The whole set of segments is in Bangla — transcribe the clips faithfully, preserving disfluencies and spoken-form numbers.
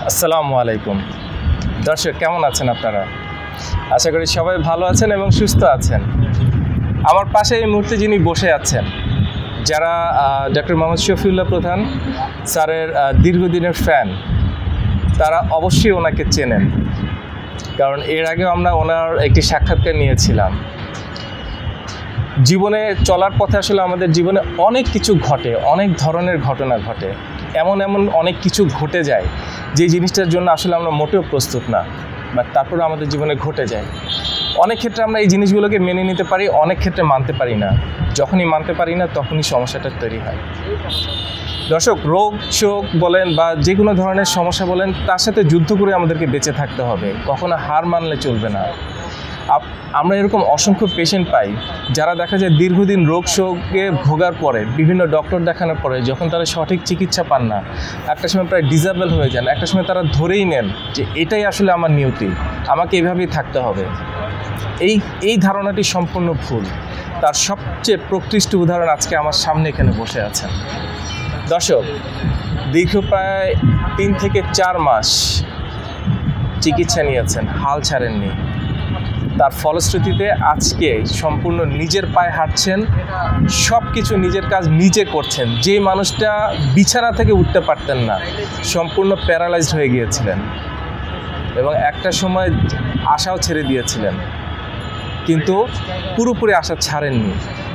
আসসালামু আলাইকুম দর্শক, কেমন আছেন আপনারা? আশা করি সবাই ভালো আছেন এবং সুস্থ আছেন। আমার পাশে এই মুহূর্তে যিনি বসে আছেন, যারা ডক্টর মোহাম্মদ শফিউল্লাহ প্রধান স্যারের দীর্ঘদিনের ফ্যান, তারা অবশ্যই ওনাকে চেনেন, কারণ এর আগেও আমরা ওনার একটি সাক্ষাৎকার নিয়েছিলাম। জীবনে চলার পথে আসলে আমাদের জীবনে অনেক কিছু ঘটে, অনেক ধরনের ঘটনা ঘটে, এমন এমন অনেক কিছু ঘটে যায় যে জিনিসটার জন্য আসলে আমরা মোটেও প্রস্তুত না, বাট তারপরে আমাদের জীবনে ঘটে যায়। অনেক ক্ষেত্রে আমরা এই জিনিসগুলোকে মেনে নিতে পারি, অনেক ক্ষেত্রে মানতে পারি না। যখনই মানতে পারি না তখনই সমস্যাটা তৈরি হয়। দর্শক, রোগ শোক বলেন বা যে কোনো ধরনের সমস্যা বলেন, তার সাথে যুদ্ধ করে আমাদেরকে বেঁচে থাকতে হবে, কখনো হার মানলে চলবে না। আমরা এরকম অসংখ্য পেশেন্ট পাই যারা দেখা যায় দীর্ঘদিন রোগ শোকে ভোগার পরে, বিভিন্ন ডক্টর দেখানোর পরে যখন তারা সঠিক চিকিৎসা পান না, একটা সময় প্রায় ডিসেবল হয়ে যান, একটা সময় তারা ধরেই নেন যে এটাই আসলে আমার নিয়তি, আমাকে এইভাবেই থাকতে হবে। এই এই ধারণাটি সম্পূর্ণ ভুল। তার সবচেয়ে প্রকৃষ্ট উদাহরণ আজকে আমার সামনে এখানে বসে আছেন। দর্শক, দীর্ঘ প্রায় তিন থেকে চার মাস চিকিৎসা নিয়েছেন, হাল ছাড়েননি। তার ফলশ্রুতিতে আজকে সম্পূর্ণ নিজের পায়ে হাঁটছেন, সব কিছু নিজের কাজ নিজে করছেন। যে মানুষটা বিছানা থেকে উঠতে পারতেন না, সম্পূর্ণ প্যারালাইজড হয়ে গিয়েছিলেন এবং একটা সময় আশাও ছেড়ে দিয়েছিলেন, কিন্তু পুরোপুরি আশা ছাড়েননি।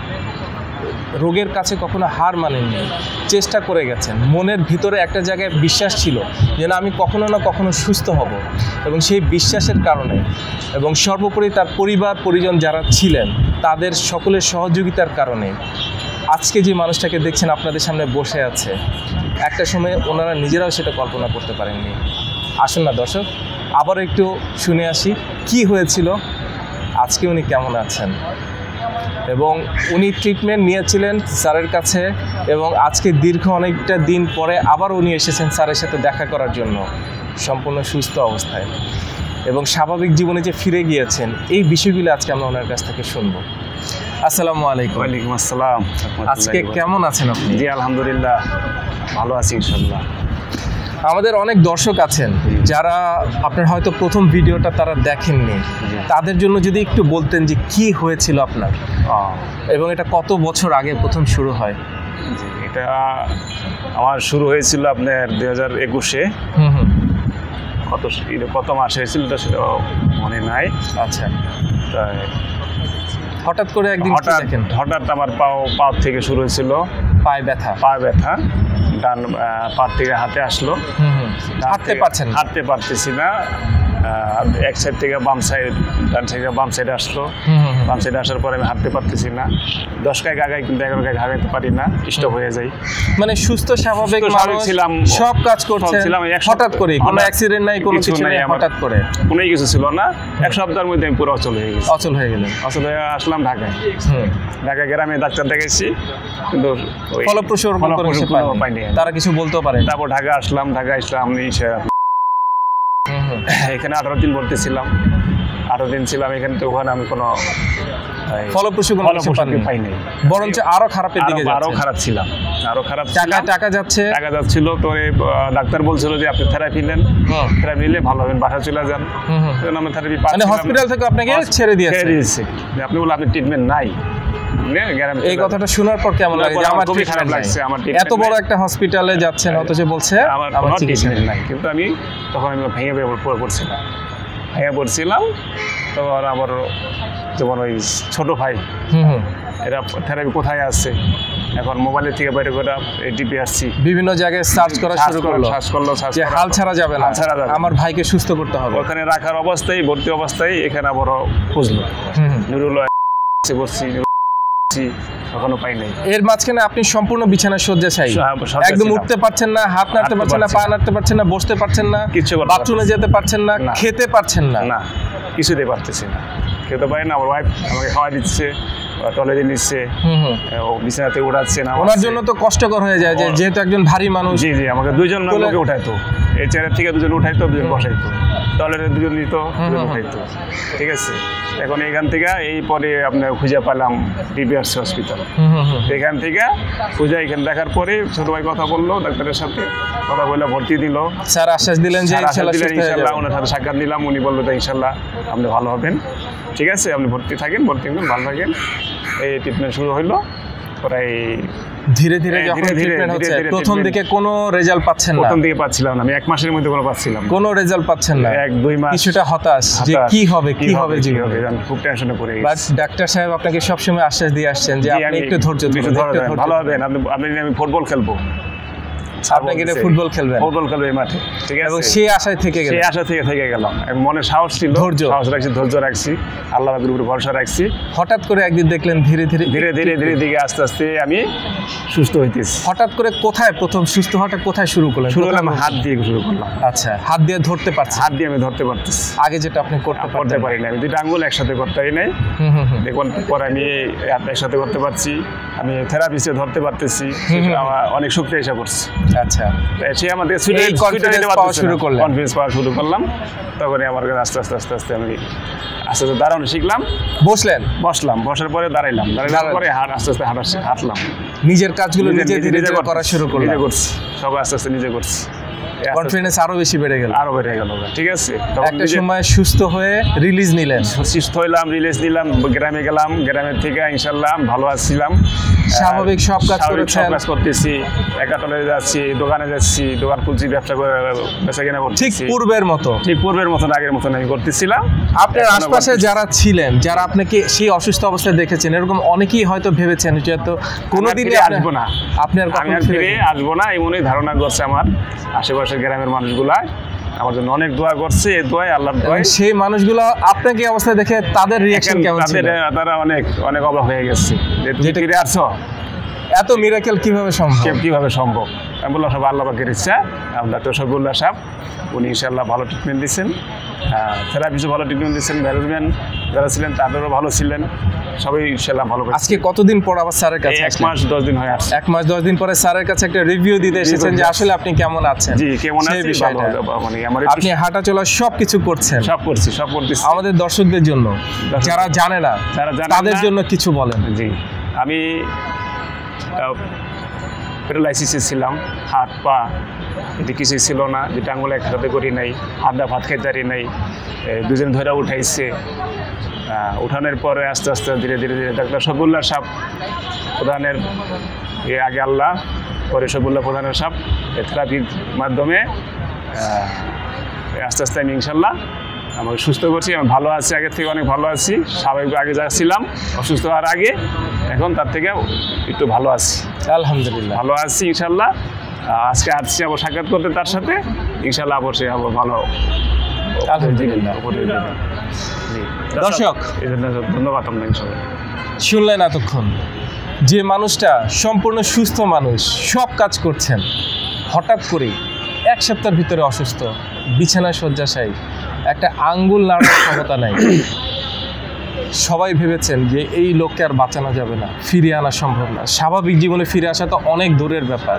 রোগের কাছে কখনো হার মানেননি, চেষ্টা করে গেছেন। মনের ভিতরে একটা জায়গায় বিশ্বাস ছিল যেন আমি কখনো না কখনো সুস্থ হব, এবং সেই বিশ্বাসের কারণে এবং সর্বোপরি তার পরিবার পরিজন যারা ছিলেন তাদের সকলের সহযোগিতার কারণে আজকে যে মানুষটাকে দেখছেন আপনাদের সামনে বসে আছে, একটা সময় ওনারা নিজেরাও সেটা কল্পনা করতে পারেননি। আসুন না দর্শক, আবারও একটু শুনে আসি কি হয়েছিল, আজকে উনি কেমন আছেন। এবং উনি ট্রিটমেন্ট নিয়েছিলেন স্যারের কাছে, এবং আজকে দীর্ঘ অনেকটা দিন পরে আবার উনি এসেছেন স্যারের সাথে দেখা করার জন্য, সম্পূর্ণ সুস্থ অবস্থায় এবং স্বাভাবিক জীবনে যে ফিরে গিয়েছেন, এই বিষয়গুলো আজকে আমরা ওনার কাছ থেকে শুনবো। আসসালামু আলাইকুম। ওয়ালাইকুম আসসালাম। আজকে কেমন আছেন আপনি? জি আলহামদুলিল্লাহ ভালো আছি ইনশাআল্লাহ। আমাদের অনেক দর্শক আছেন যারা আপনার হয়তো প্রথম ভিডিওটা তারা দেখেননি, তাদের জন্য যদি একটু বলতেন যে কি হয়েছিল আপনার এবং এটা কত বছর আগে প্রথম শুরু হয়? এটা আমার শুরু হয়েছিল আপনার দুই হাজার একুশে। হুম হুম কত কত মাস হয়েছিল সেটা মনে নাই। আচ্ছা, তাই হঠাৎ করে একদিন হঠাৎ হঠাৎ আমার পাও পা থেকে শুরু হয়েছিল পায়ে ব্যথা পায়ে ব্যথা ডান পা থেকে হাতে আসলো। হাঁটতে পারছেন? হাঁটতে পারতেছি না। এক সাইড থেকে বাম সাইড, ডান সাইড থেকে বাম সাইডে আসলো। বাম সাইডে আসার পরে আমি হাঁটতে পারতেছি না। দশ গায়ে গাগাই কিন্তু এগারো গায়ে ঘাগাইতে পারি না, স্টপ হয়ে যাই। মানে সুস্থ স্বাভাবিক মানুষ ছিলাম, সব কাজ করছিলাম, হঠাৎ করে কোনো অ্যাক্সিডেন্ট নাই, কোনো কিছু নাই, হঠাৎ করে কোনোই কিছু ছিল না। এক সপ্তাহের মধ্যে আমি পুরো অচল হয়ে গেছি। অচল হয়ে গেলেন? অচল হয়ে আসলাম ঢাকায়। ঢাকা গ্রামে ডাক্তার দেখাইছি, কিন্তু ফলপ্রসূ পাইনি, তারা কিছু বলতেও পারে। তারপর ঢাকা আসলাম। ঢাকা আসলাম আমি এখানে আঠারো দিন ভর্তি ছিলাম। আঠারো দিন ছিলাম এখানে, তো ওখানে আমি কোনো ফলপ্রসূ পাইনি, বরঞ্চ আরো খারাপের দিকে, আরো খারাপ ছিলাম, আরো খারাপ। টাকা টাকা যাচ্ছে টাকা যাচ্ছিল। তো ডাক্তার বলছিল যে আপনি থেরাপি নেন, থেরাপি নিলে ভালো হবেন, বাসা চলে যান। আমি থেরাপি মানে হসপিটাল থেকে আপনাকে ছেড়ে দিয়েছে? দিয়েছে। আপনি বলে আপনি ট্রিটমেন্ট নাই। এই কথাটা শোনার পর কেমন লাগে? আমার খুবই খারাপ লাগছে। আমার এত বড় একটা হসপিটালে যাচ্ছেন, অথচ বলছে আমার ট্রিটমেন্ট নাই। কিন্তু আমি তখন আমি ভেঙে পড়ছিলাম ভেঙে পড়ছিলাম তখন আবার যেমন ওই ছোট ভাই এরা থেরাপি কোথায় আছে, এখন মোবাইলের থেকে বাইরে করে ডিপি আসছি, বিভিন্ন জায়গায় সার্চ করা শুরু করলো, সার্চ করলো যে হাল ছাড়া যাবে না, আমার ভাইকে সুস্থ করতে হবে। ওখানে রাখার অবস্থায়, ভর্তি অবস্থায় এখানে আবার খুঁজলো, নুরুল বসছি, এখনো পাই নাই। এর মাঝখানে আপনি সম্পূর্ণ বিছানা শয্যাশায়ী, একদম উঠতে পারছেন না, হাত নাড়তে পারছেন না, পা নাড়তে পারছেন না, বসতে পারছেন না, বাথরুমে যেতে পারছেন না, খেতে পারছেন না, না কিছুতেই পারতেছি না, খেতে পারি না। আমার ওয়াইফ আমাকে খাওয়া দিচ্ছে, টয়লেটে নিচ্ছে, বিছানাতে উঠাচ্ছে না, ওনার জন্য তো কষ্টকর হয়ে যায় যে যেহেতু একজন ভারী মানুষ। জি জি আমাকে দুইজন লোকে উঠাইতো, এই চেয়ারের থেকে দুজন উঠাইতো, দুজন বসাইতো, টয়লেটে দুজন দিত, দুজন উঠাইতো। ঠিক আছে, এখন এখান থেকে এই পরে আপনার খুঁজে পেলাম জিবিএস হসপিটাল। এখান থেকে খুঁজে এখানে দেখার পরে ছোট ভাই কথা বললো ডাক্তারের সাথে, কথা বলে ভর্তি দিল। স্যার আশ্বাস দিলেন যে ইনশাল্লাহ, ওনার সাথে সাক্ষাৎ নিলাম, উনি বললো যে ইনশাল্লাহ আপনি ভালো হবেন। ঠিক আছে, আপনি ভর্তি থাকেন, ভর্তি হবেন, ভালো থাকেন। এই ট্রিটমেন্ট শুরু হইলো প্রায় ধীরে ধীরে যখন ট্রিটমেন্ট হচ্ছে। প্রথম দিকে কোনো রেজাল্ট পাচ্ছেন না? প্রথম দিকে পাচ্ছিলাম না, আমি এক মাসের মধ্যে কোনো পাচ্ছিলাম কোনো রেজাল্ট পাচ্ছেন না, এক দুই মাস কিছুটা হতাশ যে কি হবে কি হবে জীবনে, আমি খুব টেনশনে পড়ে গেছি। বাট ডাক্তার সাহেব আপনাকে সবসময় আশ্বাস দিয়ে আসছেন যে আপনি একটু ধৈর্য ধরুন, ভালো হবেন, আপনি আপনি আমি ফুটবল খেলবো, আপনি কি ফুটবল খেলবেন, ফুটবল খেলবে মাঠে। ঠিক আছে, এবং সেই আশায় থেকে গেলাম, সেই আশা থেকে থেকে গেলাম। মনে সাহস ছিল, ধৈর্য সাহস রাখছি, ধৈর্য রাখছি, আল্লাহর উপর ভরসা রাখছি। হঠাৎ করে একদিন দেখলেন ধীরে ধীরে ধীরে ধীরে ধীরে ধীরে আস্তে আস্তে আমি সুস্থ হইতেছি। হঠাৎ করে কোথায় প্রথম সুস্থ হওয়াটা কোথায় শুরু করলেন? শুরু করলাম হাত দিয়ে শুরু করলাম। আচ্ছা, হাত দিয়ে ধরতে পারছি, হাত দিয়ে আমি ধরতে পারতেছি, আগে যেটা আপনি করতে করতে পারি না। আমি দুইটা আঙ্গুল একসাথে করতে পারি নাই, দেখুন পরে আমি একসাথে করতে পারছি, আমি থেরাপিস্টে ধরতে পারতেছি, আমার অনেক শক্তি এসে পড়ছে। আচ্ছা, সে আমাদের কনফিডেন্স পাওয়া শুরু করলাম, কনফিডেন্স পাওয়া শুরু করলাম। তখনই আমার আস্তে আস্তে আস্তে আস্তে আমি আস্তে আস্তে দাঁড়ানো শিখলাম। বসলেন? বসলাম, বসার পরে দাঁড়াইলাম, দাঁড়ানোর পরে হাঁট আস্তে আস্তে হাঁটা হাঁটলাম, নিজের কাজগুলো নিজে ধীরে ধীরে করা শুরু করলাম, নিজে করছি, সব আস্তে আস্তে নিজে করছি। কনফিডেন্স আরো বেশি বেড়ে গেল, আরো বেড়ে গেল। ঠিক আছে, একটা সময় সুস্থ হয়ে রিলিজ নিলেন, সুস্থ হইলাম, রিলিজ নিলাম, গ্রামে গেলাম, গ্রামের থেকে ইনশাল্লাহ ভালো আসছিলাম, স্বাভাবিক সব কাজ করেছেন, কাজ করতেছি, একাতলে যাচ্ছি, দোকানে যাচ্ছি, দোকান খুলছি, ব্যবসা করে বেচা কেনা করছি, ঠিক পূর্বের মতো, ঠিক পূর্বের মতন আগের মতন আমি করতেছিলাম। আপনার আশপাশে যারা ছিলেন, যারা আপনাকে সেই অসুস্থ অবস্থায় দেখেছেন, এরকম অনেকেই হয়তো ভেবেছেন যে তো কোনোদিনই আসবো না, আপনার আমি ফিরে আসবো না, এমনই ধারণা করছে আমার আশেপাশের গ্রামের মানুষগুলা, আমার জন্য অনেক দোয়া করছে। এই দোয়াই আল্লাহর দোয়া। সেই মানুষগুলো আপনাকে অবস্থা দেখে তাদের রিঅ্যাকশন কেমন ছিল? তারা অনেক অনেক অবাক হয়ে গেছে যে তুমি ফিরে আসছো, এত মিরাকেল কিভাবে সম্ভব, কিভাবে সম্ভব। আমি বললাম সব আল্লাহ পাকের ইচ্ছা। ডাক্তার শফিউল্লাহ সাহেব উনি ইনশাআল্লাহ ভালো ট্রিটমেন্ট দিচ্ছেন, থেরাপিস্টও ভালো ট্রিটমেন্ট দিচ্ছেন, ম্যানেজমেন্ট যারা ছিলেন তাদেরও ভালো ছিলেন, সবাই ইনশাআল্লাহ ভালো। আজকে কতদিন পর আবার স্যারের কাছে? এক মাস দশ দিন হয়ে আসছে। এক মাস দশ দিন পরে স্যারের কাছে একটা রিভিউ দিতে এসেছেন যে আসলে আপনি কেমন আছেন। জি, কেমন আছি, ভালো। মানে আমার আপনি হাঁটা চলা সব কিছু করছেন? সব করছি, সব করতেছি। আমাদের দর্শকদের জন্য, যারা জানে না, তাদের জন্য কিছু বলেন। জি, আমি প্যারালাইসিসে ছিলাম, হাত পা এটি কিছুই ছিল না, যেটা আঙুল একসাথে করি নাই, আড্ডা ভাত খাইতে পারি নাই, দুজন ধরে উঠাইছে। উঠানোর পরে আস্তে আস্তে ধীরে ধীরে ধীরে ডাক্তার শফিউল্লাহ সাহেব প্রধানের এর আগে আল্লাহ, পরে শফিউল্লাহ প্রধানের সাহেব থেরাপির মাধ্যমে আস্তে আস্তে আমি ইনশাল্লাহ আমাকে সুস্থ করছি। আমি ভালো আছি, আগের থেকে অনেক ভালো আছি। স্বাভাবিক আগে যা ছিলাম অসুস্থ হওয়ার আগে, এখন তার থেকে একটু ভালো আছি, আলহামদুলিল্লাহ ভালো আছি ইনশাল্লাহ। আজকে আসছি আবার সাক্ষাৎ করতে তার সাথে, ইনশাল্লাহ আবার সে আবার ভালো। আলহামদুলিল্লাহ। দর্শক ধন্যবাদ আপনাকে সবাই। শুনলেন এতক্ষণ যে মানুষটা সম্পূর্ণ সুস্থ মানুষ, সব কাজ করছেন, হঠাৎ করে এক সপ্তাহের ভিতরে অসুস্থ, বিছানায় শয্যাশায়ী, একটা আঙ্গুল নাড়ার ক্ষমতা নাই। সবাই ভেবেছেন যে এই লোককে আর বাঁচানো যাবে না, ফিরিয়ে আনা সম্ভব না, স্বাভাবিক জীবনে ফিরে আসা তো অনেক দূরের ব্যাপার।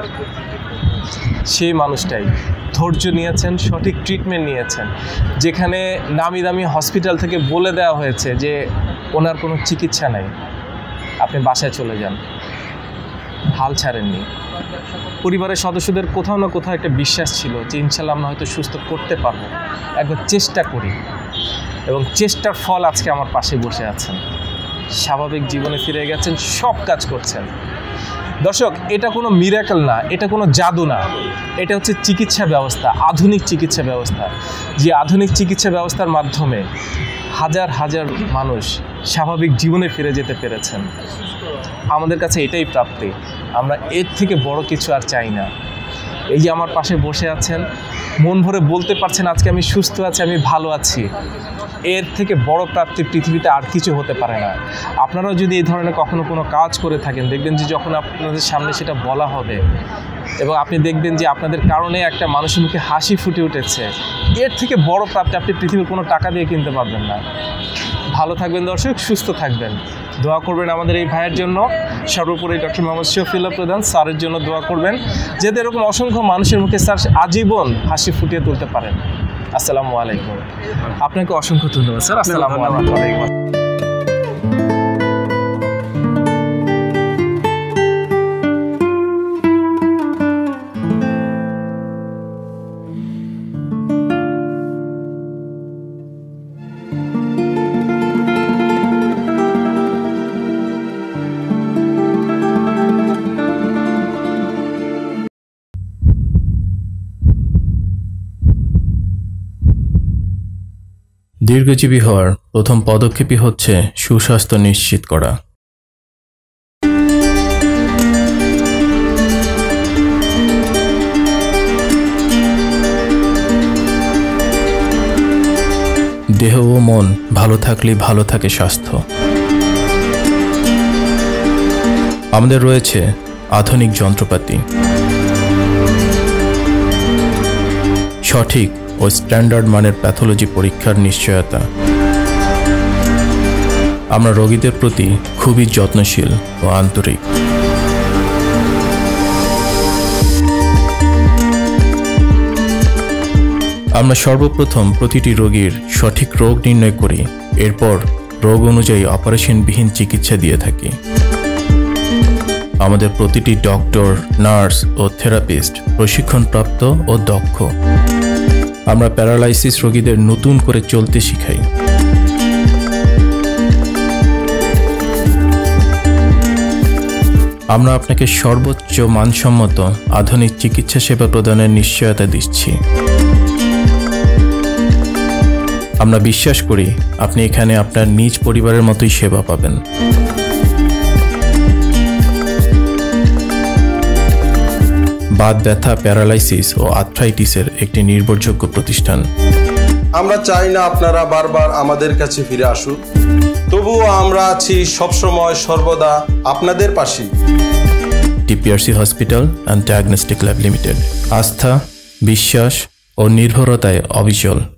সেই মানুষটাই ধৈর্য নিয়েছেন, সঠিক ট্রিটমেন্ট নিয়েছেন, যেখানে নামি দামি হসপিটাল থেকে বলে দেওয়া হয়েছে যে ওনার কোনো চিকিৎসা নেই, আপনি বাসায় চলে যান। হাল ছাড়েননি। পরিবারের সদস্যদের কোথাও না কোথাও একটা বিশ্বাস ছিল যে ইনশাল্লাহ আমরা হয়তো সুস্থ করতে পারবো, একবার চেষ্টা করি, এবং চেষ্টার ফল আজকে আমার পাশে বসে আছেন, স্বাভাবিক জীবনে ফিরে গেছেন, সব কাজ করছেন। দর্শক, এটা কোনো মিরাকেল না, এটা কোনো জাদু না, এটা হচ্ছে চিকিৎসা ব্যবস্থা, আধুনিক চিকিৎসা ব্যবস্থা। যে আধুনিক চিকিৎসা ব্যবস্থার মাধ্যমে হাজার হাজার মানুষ স্বাভাবিক জীবনে ফিরে যেতে পেরেছেন। আমাদের কাছে এটাই প্রাপ্তি, আমরা এর থেকে বড় কিছু আর চাই না। এই যে আমার পাশে বসে আছেন, মন ভরে বলতে পারছেন আজকে আমি সুস্থ আছি, আমি ভালো আছি, এর থেকে বড় প্রাপ্তি পৃথিবীতে আর কিছু হতে পারে না। আপনারাও যদি এই ধরনের কখনো কোনো কাজ করে থাকেন, দেখবেন যে যখন আপনাদের সামনে সেটা বলা হবে এবং আপনি দেখবেন যে আপনাদের কারণে একটা মানুষের মুখে হাসি ফুটে উঠেছে, এর থেকে বড় প্রাপ্তি আপনি পৃথিবীর কোনো টাকা দিয়ে কিনতে পারবেন না। ভালো থাকবেন দর্শক, সুস্থ থাকবেন, দোয়া করবেন আমাদের এই ভাইয়ের জন্য। সর্বোপরি ডক্টর মোহাম্মদ শফিউল্লাহ প্রধান স্যারের জন্য দোয়া করবেন, যাতে এরকম অসংখ্য মানুষের মুখে স্যার আজীবন হাসি ফুটিয়ে তুলতে পারেন। আসসালামু আলাইকুম। আপনাকে অসংখ্য ধন্যবাদ স্যার। আসসালামু আলাইকুম। দীর্ঘজীবী হওয়ার প্রথম পদক্ষেপই হচ্ছে সুস্বাস্থ্য নিশ্চিত করা। দেহ ও মন ভালো থাকলেই ভালো থাকে স্বাস্থ্য। আমাদের রয়েছে আধুনিক যন্ত্রপাতি, সঠিক ও স্ট্যান্ডার্ড মানের প্যাথোলজি পরীক্ষার নিশ্চয়তা। আমরা রোগীদের প্রতি খুবই যত্নশীল ও আন্তরিক। আমরা সর্বপ্রথম প্রতিটি রোগীর সঠিক রোগ নির্ণয় করি, এরপর রোগ অনুযায়ী অপারেশনবিহীন চিকিৎসা দিয়ে থাকি। আমাদের প্রতিটি ডক্টর, নার্স ও থেরাপিস্ট প্রশিক্ষণপ্রাপ্ত ও দক্ষ। আমরা প্যারালাইসিস রোগীদের নতুন করে চলতে শিখাই। আমরা আপনাকে সর্বোচ্চ মানসম্মত আধুনিক চিকিৎসা সেবা প্রদানের নিশ্চয়তা দিচ্ছি। আমরা বিশ্বাস করি আপনি এখানে আপনার নিজ পরিবারের মতোই সেবা পাবেন। বাত ব্যথা, প্যারালাইসিস ও আর্থ্রাইটিসের একটি নির্ভরযোগ্য প্রতিষ্ঠান। আমরা চাই না আপনারা বারবার আমাদের কাছে ফিরে আসুন, তবুও আমরা আছি সবসময় সর্বদা আপনাদের পাশে। TPRC hospital and diagnostic lab limited, আস্থা, বিশ্বাস ও নির্ভরতায় অবিচল।